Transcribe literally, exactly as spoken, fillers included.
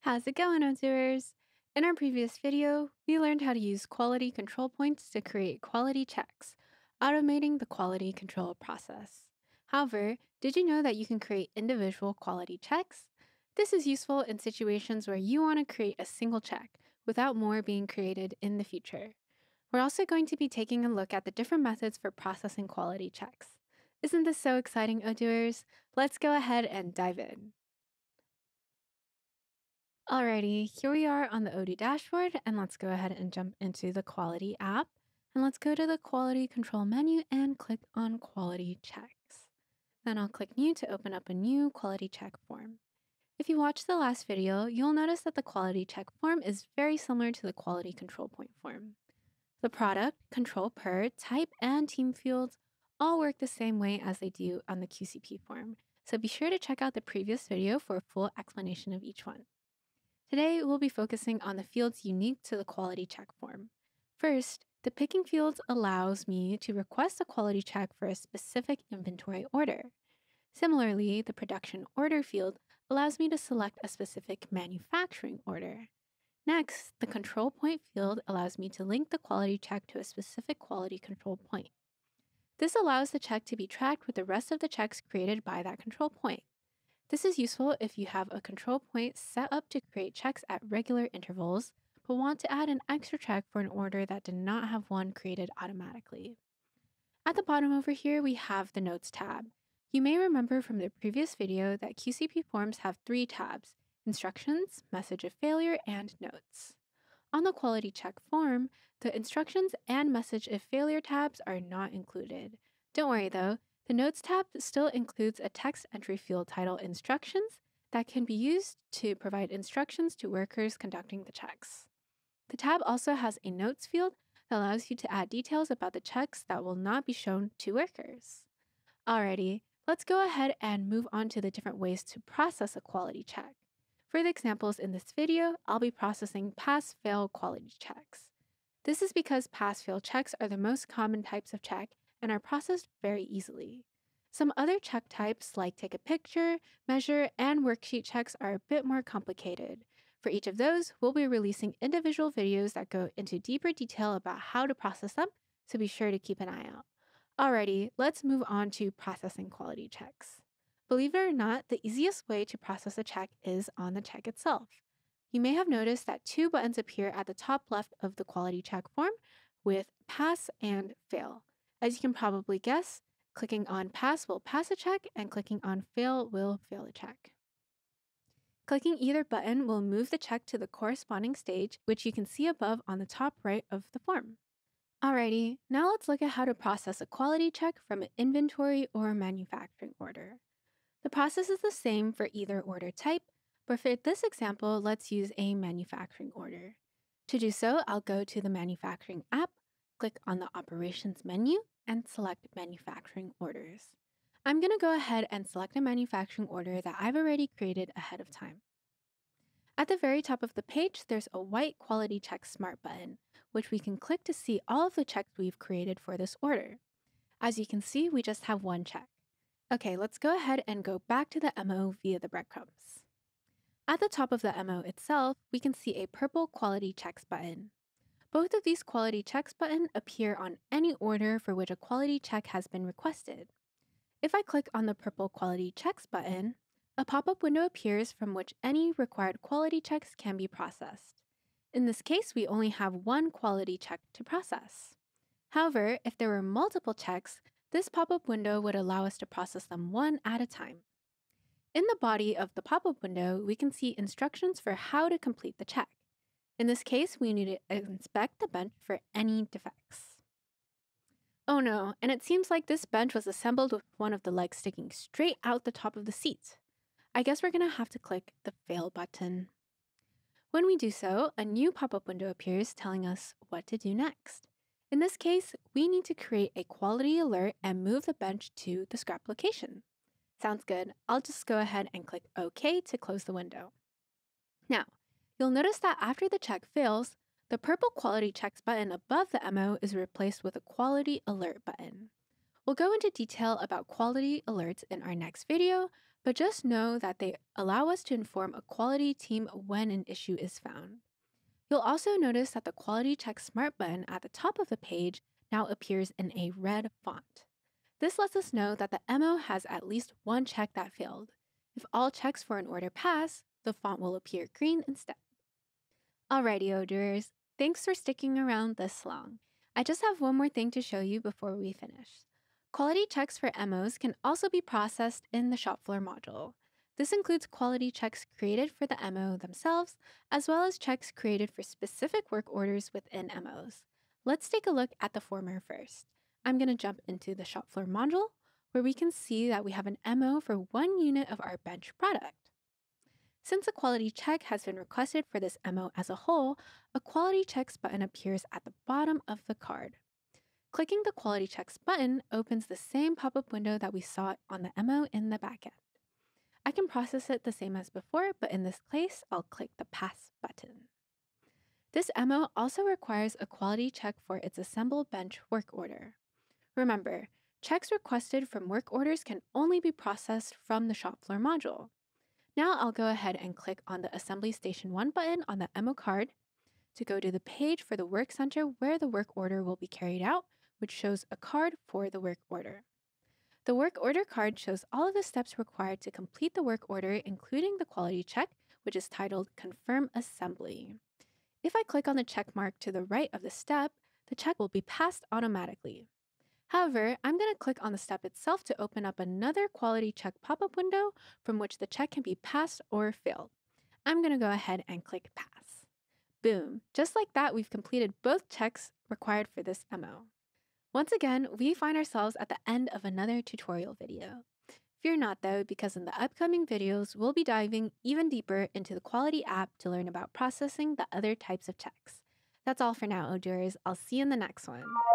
How's it going, Odooers? In our previous video, we learned how to use quality control points to create quality checks, automating the quality control process. However, did you know that you can create individual quality checks? This is useful in situations where you want to create a single check without more being created in the future. We're also going to be taking a look at the different methods for processing quality checks. Isn't this so exciting, Odooers? Let's go ahead and dive in. Alrighty, here we are on the Odoo dashboard, and let's go ahead and jump into the Quality app. And let's go to the Quality Control menu and click on Quality Checks. Then I'll click New to open up a new Quality Check form. If you watched the last video, you'll notice that the Quality Check form is very similar to the Quality Control Point form. The product, control per, type, and team fields all work the same way as they do on the Q C P form, so be sure to check out the previous video for a full explanation of each one. Today, we'll be focusing on the fields unique to the quality check form. First, the picking fields allows me to request a quality check for a specific inventory order. Similarly, the production order field allows me to select a specific manufacturing order. Next, the control point field allows me to link the quality check to a specific quality control point. This allows the check to be tracked with the rest of the checks created by that control point. This is useful if you have a control point set up to create checks at regular intervals, but want to add an extra check for an order that did not have one created automatically. At the bottom over here, we have the Notes tab. You may remember from the previous video that Q C P forms have three tabs: Instructions, Message of Failure, and Notes. On the Quality Check form, the Instructions and Message of Failure tabs are not included. Don't worry though, the Notes tab still includes a text entry field titled Instructions that can be used to provide instructions to workers conducting the checks. The tab also has a Notes field that allows you to add details about the checks that will not be shown to workers. Alrighty, let's go ahead and move on to the different ways to process a quality check. For the examples in this video, I'll be processing pass-fail quality checks. This is because pass-fail checks are the most common types of check and are processed very easily. Some other check types, like take a picture, measure, and worksheet checks, are a bit more complicated. For each of those, we'll be releasing individual videos that go into deeper detail about how to process them, so be sure to keep an eye out. Alrighty, let's move on to processing quality checks. Believe it or not, the easiest way to process a check is on the check itself. You may have noticed that two buttons appear at the top left of the quality check form with Pass and Fail. As you can probably guess, clicking on Pass will pass a check, and clicking on Fail will fail a check. Clicking either button will move the check to the corresponding stage, which you can see above on the top right of the form. Alrighty, now let's look at how to process a quality check from an inventory or manufacturing order. The process is the same for either order type, but for this example, let's use a manufacturing order. To do so, I'll go to the Manufacturing app, click on the Operations menu, and select Manufacturing Orders. I'm going to go ahead and select a manufacturing order that I've already created ahead of time. At the very top of the page, there's a white Quality Check Smart button, which we can click to see all of the checks we've created for this order. As you can see, we just have one check. Okay, let's go ahead and go back to the M O via the breadcrumbs. At the top of the M O itself, we can see a purple Quality Checks button. Both of these Quality Checks buttons appear on any order for which a quality check has been requested. If I click on the purple Quality Checks button, a pop-up window appears from which any required quality checks can be processed. In this case, we only have one quality check to process. However, if there were multiple checks, this pop-up window would allow us to process them one at a time. In the body of the pop-up window, we can see instructions for how to complete the check. In this case, we need to inspect the bench for any defects. Oh no, and it seems like this bench was assembled with one of the legs sticking straight out the top of the seat. I guess we're going to have to click the Fail button. When we do so, a new pop-up window appears telling us what to do next. In this case, we need to create a quality alert and move the bench to the scrap location. Sounds good. I'll just go ahead and click OK to close the window. Now, you'll notice that after the check fails, the purple Quality Checks button above the M O is replaced with a Quality Alert button. We'll go into detail about quality alerts in our next video, but just know that they allow us to inform a quality team when an issue is found. You'll also notice that the Quality Check Smart button at the top of the page now appears in a red font. This lets us know that the M O has at least one check that failed. If all checks for an order pass, the font will appear green instead. Alrighty, Odooers, thanks for sticking around this long. I just have one more thing to show you before we finish. Quality checks for M Os can also be processed in the shop floor module. This includes quality checks created for the M O themselves, as well as checks created for specific work orders within M Os. Let's take a look at the former first. I'm going to jump into the shop floor module, where we can see that we have an M O for one unit of our bench product. Since a quality check has been requested for this M O as a whole, a Quality Checks button appears at the bottom of the card. Clicking the Quality Checks button opens the same pop-up window that we saw on the M O in the backend. I can process it the same as before, but in this case, I'll click the Pass button. This M O also requires a quality check for its Assemble Bench work order. Remember, checks requested from work orders can only be processed from the shop floor module. Now I'll go ahead and click on the Assembly Station one button on the M O card to go to the page for the work center where the work order will be carried out, which shows a card for the work order. The work order card shows all of the steps required to complete the work order, including the quality check, which is titled Confirm Assembly. If I click on the check mark to the right of the step, the check will be passed automatically. However, I'm going to click on the step itself to open up another quality check pop-up window from which the check can be passed or failed. I'm going to go ahead and click Pass. Boom! Just like that, we've completed both checks required for this M O. Once again, we find ourselves at the end of another tutorial video. Fear not though, because in the upcoming videos, we'll be diving even deeper into the Quality app to learn about processing the other types of checks. That's all for now, Odooers. I'll see you in the next one.